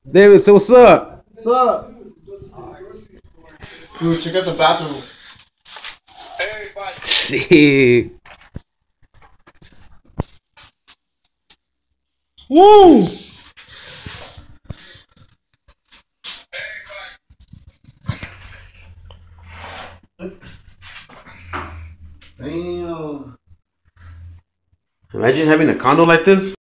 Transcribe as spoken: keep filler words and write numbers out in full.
David, so what's up? What's up? Dude, check out the bathroom. Shit. Woo! Damn. Imagine having a condo like this.